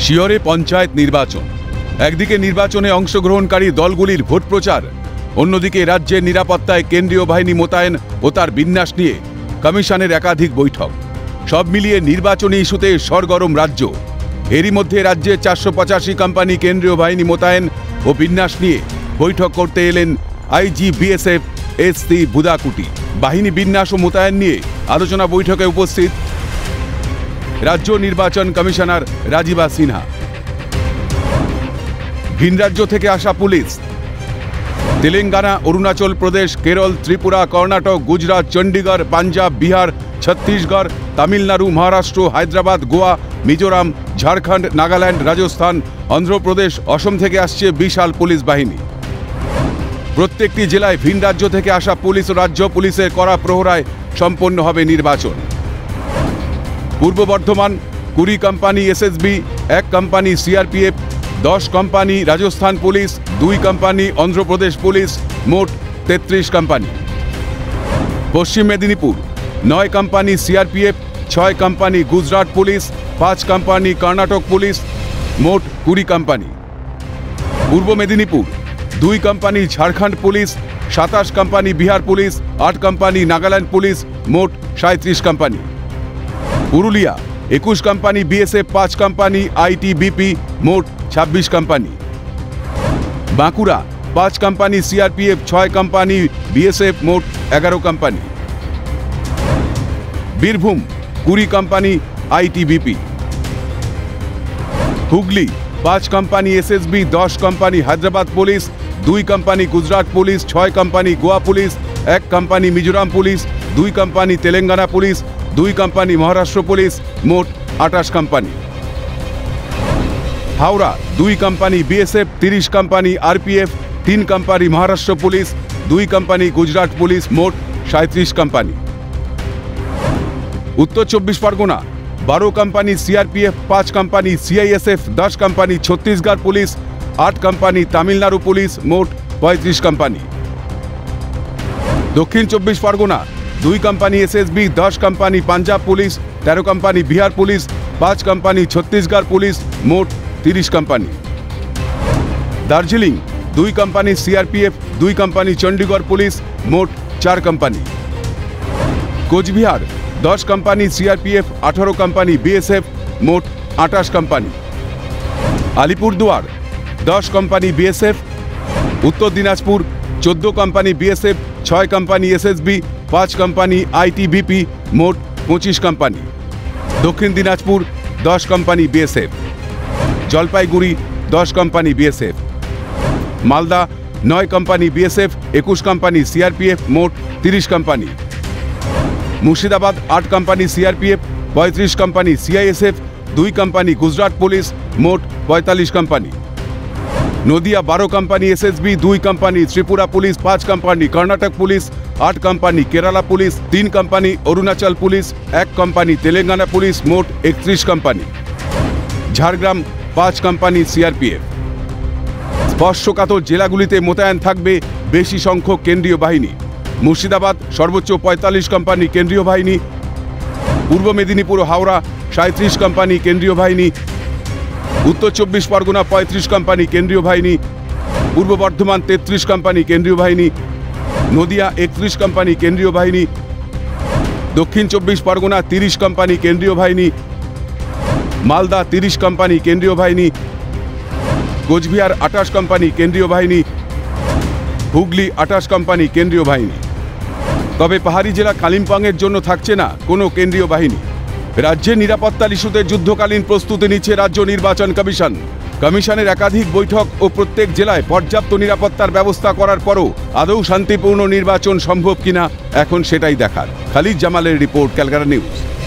শিয়রে পঞ্চায়েত নির্বাচন। একদিকে নির্বাচনে অংশগ্রহণকারী দলগুলির ভোট প্রচার, অন্যদিকে রাজ্যের নিরাপত্তায় কেন্দ্রীয় বাহিনী মোতায়েন ও তার বিন্যাস নিয়ে কমিশনের একাধিক বৈঠক। সব মিলিয়ে নির্বাচনী ইস্যুতে সরগরম রাজ্য। এরই মধ্যে রাজ্যে 485 কোম্পানি কেন্দ্রীয় বাহিনী মোতায়েন ও বিন্যাস নিয়ে বৈঠক করতে এলেন আইজি বিএসএফ এসসি বুদাকুটি। বাহিনী বিন্যাস ও মোতায়েন নিয়ে আলোচনা বৈঠকে উপস্থিত রাজ্য নির্বাচন কমিশনার রাজীবা সিনহা। ভিন রাজ্য থেকে আসা পুলিশ তেলেঙ্গানা, অরুণাচল প্রদেশ, কেরল, ত্রিপুরা, কর্ণাটক, গুজরাট, চণ্ডীগড়, পাঞ্জাব, বিহার, ছত্তিশগড়, তামিলনাড়ু, মহারাষ্ট্র, হায়দ্রাবাদ, গোয়া, মিজোরাম, ঝাড়খণ্ড, নাগাল্যান্ড, রাজস্থান, অন্ধ্রপ্রদেশ, অসম থেকে আসছে বিশাল পুলিশ বাহিনী। প্রত্যেকটি জেলায় ভিন রাজ্য থেকে আসা পুলিশ ও রাজ্য পুলিশের কড়া প্রহরায় সম্পন্ন হবে নির্বাচন। পূর্ব Bardhaman 20 company SSB, 1 company CRPF, 10 company Rajasthan police, 2 company Andhra Pradesh police, মোট 33 কোম্পানি। পশ্চিম Medinipur 9 company CRPF, 6 company Gujarat police, 5 company Karnataka police, মোট 20 কোম্পানি। পূর্ব Medinipur 2 company Jharkhand police, 27 company Bihar police, 8 company Nagaland police, মোট 37 company. Purulia 21 company BSF, 5 company ITBP, মোট 26 company. Bankura 5 company CRPF, 6 company BSF, মোট 11 company. Birbhum 20 company ITBP. Hooghly 5 company SSB, 10 company Hyderabad police, 2 company Gujarat police, 6 company Goa police, 1 company Mizoram police, 2 company Telangana police, 2 company Maharashtra police, মোট 28 company. Howrah 2 company BSF, 30 company RPF, 3 company Maharashtra police, 2 company Gujarat police, মোট 37 company. উত্তর 24 Parganas 12 company CRPF, 5 company CISF, 10 company Chhattisgarh police, 8 company Tamil Nadu police, মোট 35 company. দক্ষিণ 24 Parganas 2 company SSB, 10 company Punjab police, 13 company Bihar police, 5 company Chhattisgarh police, মোট 30 company. Darjeeling 2 company CRPF, 2 company Chandigarh police, মোট 4 company. Cooch Behar 10 company CRPF, 18 company BSF, মোট 28 company. Alipurduar 10 company BSF. উত্তর Dinajpur 14 company BSF, 6 company SSB, 5 company ITBP, মোট 25 company. দক্ষিণ Dinajpur 10 company BSF. Jalpaiguri 10 company BSF. Malda 9 company BSF, 21 company CRPF, মোট 30 company. Murshidabad 8 company CRPF, 35 company CISF, 2 company Gujarat police, মোট 45 company. Nadia 12 company SSB, 2 company Tripura police, 5 company Karnataka police, 8 company Kerala police, 3 company Arunachal police, 1 company Telangana police, মোট 31 company. Jhargram 5 company CRPF. স্পর্শকাতর জেলাগুলিতে মোতায়েন থাকবে বেশি সংখ্যক কেন্দ্রীয় বাহিনী। মুর্শিদাবাদ সর্বোচ্চ 45 কোম্পানি কেন্দ্রীয় বাহিনী। পূর্ব মেদিনীপুর ও হাওড়া 37 কোম্পানি কেন্দ্রীয় বাহিনী। উত্তর 24 পরগনা 35 কোম্পানি কেন্দ্রীয় বাহিনী। পূর্ব বর্ধমান 33 কোম্পানি কেন্দ্রীয় বাহিনী। নদিয়া 31 কোম্পানি কেন্দ্রীয় বাহিনী। দক্ষিণ 24 পরগনা 30 কোম্পানি কেন্দ্রীয় বাহিনী। মালদা 30 কোম্পানি কেন্দ্রীয় বাহিনী। কোচবিহার 28 কোম্পানি কেন্দ্রীয় বাহিনী। হুগলি 28 কোম্পানি কেন্দ্রীয় বাহিনী। তবে পাহাড়ি জেলা কালিম্পংয়ের জন্য থাকছে না কোনো কেন্দ্রীয় বাহিনী। রাজ্যের নিরাপত্তার ইস্যুতে যুদ্ধকালীন প্রস্তুতি নিচ্ছে রাজ্য নির্বাচন কমিশন। কমিশনের একাধিক বৈঠক ও প্রত্যেক জেলায় পর্যাপ্ত নিরাপত্তার ব্যবস্থা করার পরও আদৌ শান্তিপূর্ণ নির্বাচন সম্ভব কিনা এখন সেটাই দেখার। খালিদ জামালের রিপোর্ট, ক্যালকাটা নিউজ।